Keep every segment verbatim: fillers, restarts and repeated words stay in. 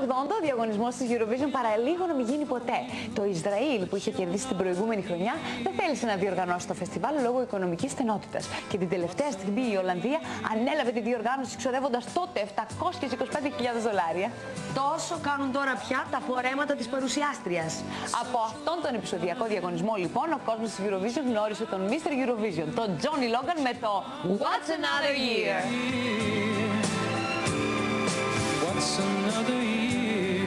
ογδόντα ο διαγωνισμός της Eurovision παραλίγο να μην γίνει ποτέ. Το Ισραήλ, που είχε κερδίσει την προηγούμενη χρονιά, δεν θέλησε να διοργανώσει το φεστιβάλ λόγω οικονομικής στενότητας. Και την τελευταία στιγμή η Ολλανδία ανέλαβε τη διοργάνωση, εξοδεύοντας τότε επτακόσιες είκοσι πέντε χιλιάδες δολάρια. Τόσο κάνουν τώρα πια τα φορέματα της παρουσιάστριας. Από αυτόν τον επεισοδιακό διαγωνισμό, λοιπόν, ο κόσμος της Eurovision γνώρισε τον μίστερ Eurovision, τον Johnny Logan, με το What's Another Year. What's another year?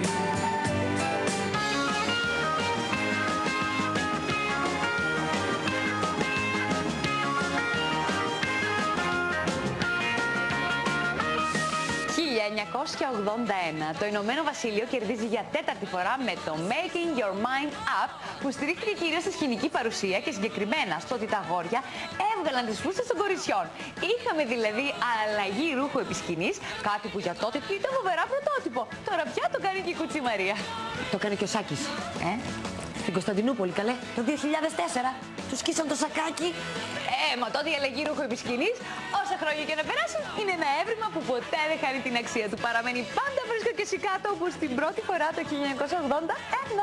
χίλια εννιακόσια ογδόντα ένα. Το Ηνωμένο Βασίλειο κερδίζει για τέταρτη φορά με το Making Your Mind Up, που στηρίχθηκε κυρίως στη σκηνική παρουσία και συγκεκριμένα στο ότι τα αγόρια έβγαλαν τις φούστες των κοριτσιών. Είχαμε δηλαδή αλλαγή ρούχου επί σκηνής, κάτι που για τότε ήταν φοβερά πρωτότυπο. Τώρα πια το κάνει και η Κουτσή Μαρία. Το έκανε και ο Σάκης. Ε? Στην Κωνσταντινούπολη, καλέ. Το δύο χιλιάδες τέσσερα. Του σκίσαν το σακάκι. Ε, μα τότε η αλλαγή ρούχου επί σκηνής, όσα χρόνια και να περάσουν, είναι ένα έβριμα που ποτέ δεν χάνει την αξία του. Παραμένει πάντα φρέσκο και σικάτο, όπως την πρώτη φορά το χίλια εννιακόσια ογδόντα ένα.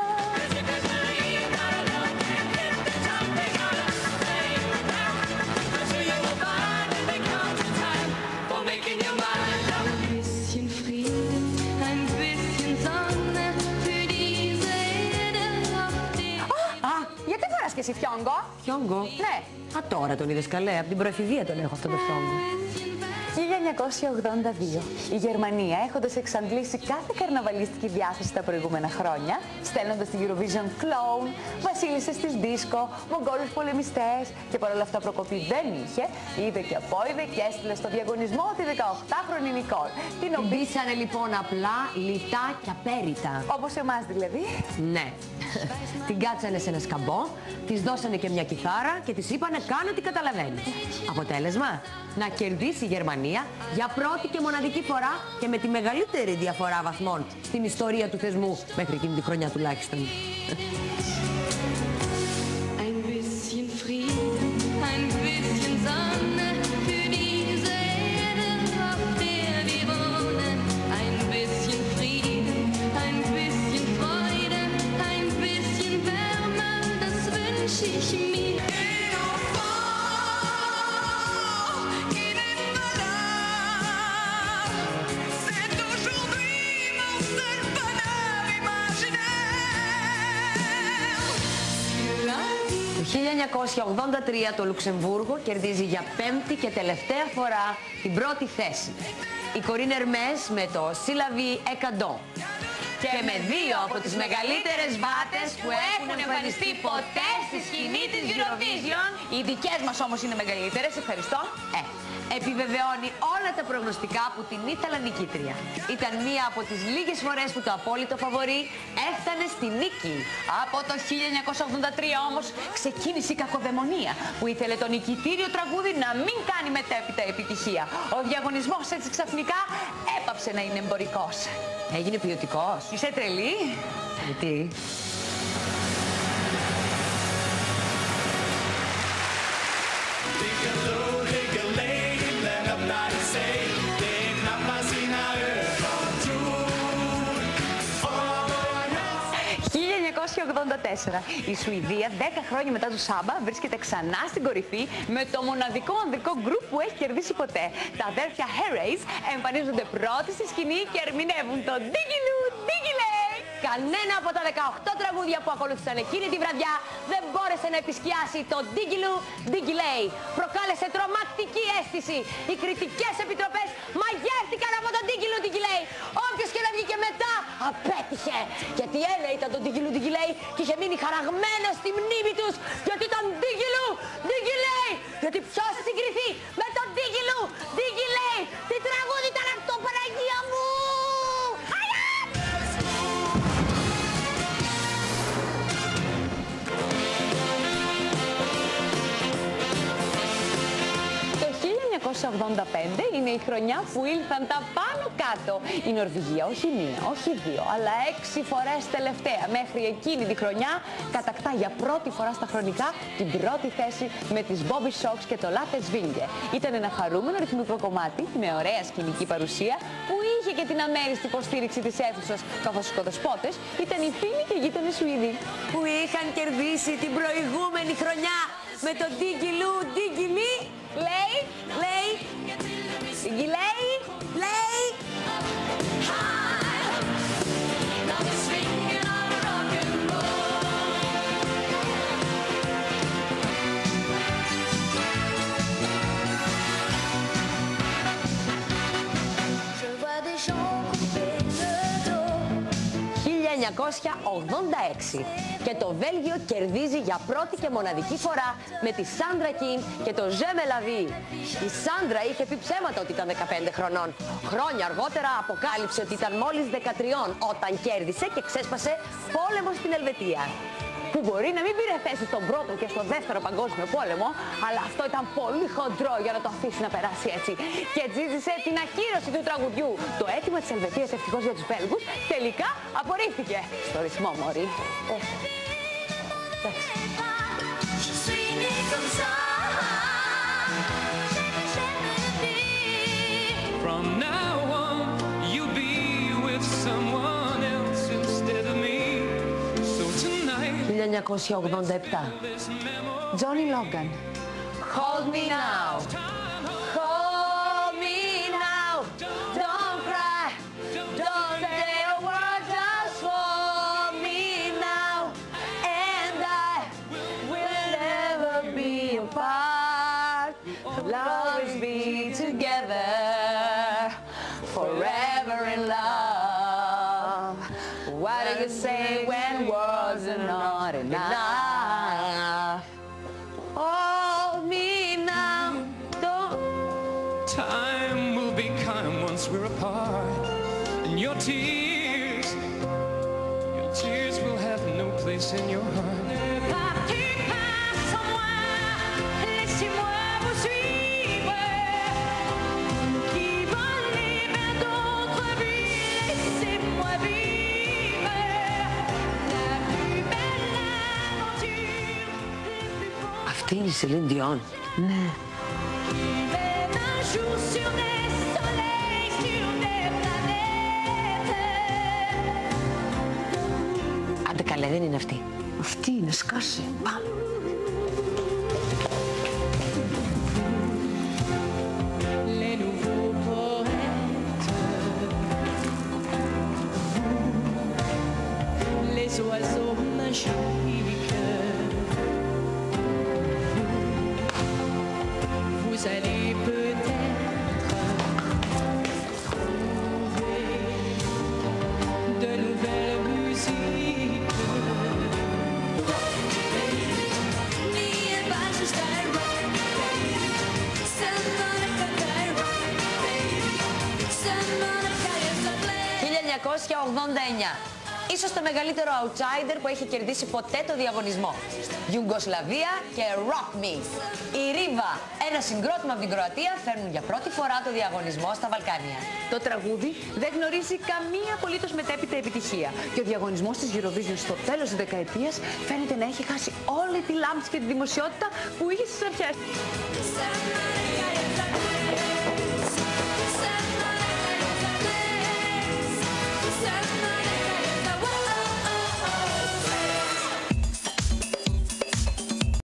Και εσύ φιόγκο. Φιόγκο. Ναι. Α, τώρα τον είδες καλέ. Από την προεφηβεία τον έχω αυτό το φιόγκο. χίλια εννιακόσια ογδόντα δύο. Η Γερμανία, έχοντας εξαντλήσει κάθε καρναβαλιστική διάθεση τα προηγούμενα χρόνια, στέλνοντας στην Eurovision κλόουν, βασίλισσες της δίσκο, μογγόλους πολεμιστές, και παρόλα αυτά προκοπή δεν είχε, είδε και απόειδε και έστειλε στο διαγωνισμό τη δεκαοκτάχρονη Νικόλ. Την οποία λοιπόν απλά, λιτά και απέριτα. Όπως εμάς δηλαδή. Ναι. Την κάτσανε σε ένα σκαμπό, της δώσανε και μια κιθάρα και της είπανε κάνε ό,τι καταλαβαίνεις. Αποτέλεσμα, να κερδίσει η Γερμανία για πρώτη και μοναδική φορά και με τη μεγαλύτερη διαφορά βαθμών στην ιστορία του θεσμού, μέχρι εκείνη τη χρονιά τουλάχιστον. Το χίλια εννιακόσια ογδόντα τρία το Λουξεμβούργο κερδίζει για πέμπτη και τελευταία φορά την πρώτη θέση. Η Κορίν Ερμές με το Συλλαβή εκατό. Και με δύο από τις μεγαλύτερες βάτες που έχουν εμφανιστεί ποτέ στη σκηνή της Eurovision. Οι δικές μας όμως είναι μεγαλύτερες, ευχαριστώ. Ε, επιβεβαιώνει όλα τα προγνωστικά που την ήθελα νικήτρια. Ήταν μία από τις λίγες φορές που το απόλυτο φαβορί έφτανε στη νίκη. Από το χίλια εννιακόσια ογδόντα τρία όμως ξεκίνησε η κακοδαιμονία, που ήθελε το νικητήριο τραγούδι να μην κάνει μετέπειτα επιτυχία. Ο διαγωνισμός έτσι ξαφνικά έπαψε να είναι εμπορικός. Έγινε ποιοτικός. Είσαι τρελή. Γιατί? χίλια εννιακόσια ογδόντα τέσσερα. Η Σουηδία, δέκα χρόνια μετά του Σάμπα, βρίσκεται ξανά στην κορυφή με το μοναδικό ανδρικό γκρουπ που έχει κερδίσει ποτέ. Τα αδέρφια Herreys εμφανίζονται πρώτοι στη σκηνή και ερμηνεύουν το Diggiloo Diggiley. Κανένα από τα δεκαοκτώ τραγούδια που ακολούθησαν εκείνη τη βραδιά δεν μπόρεσε να επισκιάσει το Diggiloo Diggiley. Προκάλεσε τρομακτική αίσθηση. Οι κριτικές επιτροπές μαγεύτηκαν από το Diggiloo Diggiley. Όποιος και να βγήκε μετά απέτυχε. Γιατί ένα ήταν το Diggiloo Diggiley και είχε μείνει χαραγμένο στη μνήμη τους. Γιατί ήταν Diggiloo Diggiley. Γιατί ποιος θα συγκριθεί με το Diggiloo Diggiley. Τι τραγούδι ήταν αυτό, Παναγία μου! χίλια εννιακόσια ογδόντα πέντε είναι η χρονιά που ήλθαν τα πάνω κάτω. Η Νορβηγία όχι μία, όχι δύο, αλλά έξι φορές τελευταία. Μέχρι εκείνη τη χρονιά κατακτά για πρώτη φορά στα χρονικά την πρώτη θέση με τις Bobby Sox και το Latte Svinge. Ήταν ένα χαρούμενο ρυθμικό κομμάτι με ωραία σκηνική παρουσία που είχε είχε και την αμέριστη υποστήριξη της αίθουσας, καθώς οι κοδεσπότες ήταν οι φίλοι και γείτονες Σουηδοί που είχαν κερδίσει την προηγούμενη χρονιά με το Ντίγκιλου Ντίγκιλι. Λέει, Λέει, λέει, λέει. χίλια εννιακόσια ογδόντα έξι και το Βέλγιο κερδίζει για πρώτη και μοναδική φορά με τη Σάντρα Κιν και το Ζε με λα βι. Η Σάντρα είχε πει ψέματα ότι ήταν δεκαπέντε χρονών. Χρόνια αργότερα αποκάλυψε ότι ήταν μόλις δεκατρία όταν κέρδισε και ξέσπασε πόλεμο στην Ελβετία. Που μπορεί να μην πήρε θέση στον πρώτο και στο δεύτερο παγκόσμιο πόλεμο, αλλά αυτό ήταν πολύ χοντρό για να το αφήσει να περάσει έτσι. Και ζήτησε την ακύρωση του τραγουδιού. Το αίτημα της Ελβετίας, ευτυχώς για τους Βέλγους, τελικά απορρίφθηκε. Στο ρυθμό, μωρή. Ε, εντάξει. From now on, you'll be with someone else instead of me. So tonight, χίλια εννιακόσια ογδόντα επτά. Johnny Logan. Hold me now. Hold me now. Don't cry. Don't say a word. Just hold me now. And I will never be apart. We'll always be together. Forever in love. What do you say when words are not enough? Hold me now. Don't. time will be kind once we're apart. And your tears, your tears will have no place in your heart. Αυτή είναι η Σελίν Διόν. Ναι. Άντε καλέ, δεν είναι αυτή. Αυτή είναι, σκάσε. Πάμε. Les nouveaux poètes, les oiseaux magiques, vous allez peut-être trouver de nouvelles musiques. χίλια εννιακόσια ογδόντα εννιά. Ίσως το μεγαλύτερο outsider που έχει κερδίσει ποτέ το διαγωνισμό. Ιουγκοσλαβία και Rock Me. Η Ρίβα, ένα συγκρότημα από την Κροατία, φέρνουν για πρώτη φορά το διαγωνισμό στα Βαλκάνια. Το τραγούδι δεν γνωρίζει καμία απολύτως μετέπειτα επιτυχία. Και ο διαγωνισμός της Eurovision στο τέλος της δεκαετίας φαίνεται να έχει χάσει όλη τη λάμψη και τη δημοσιότητα που είχε στις αρχές.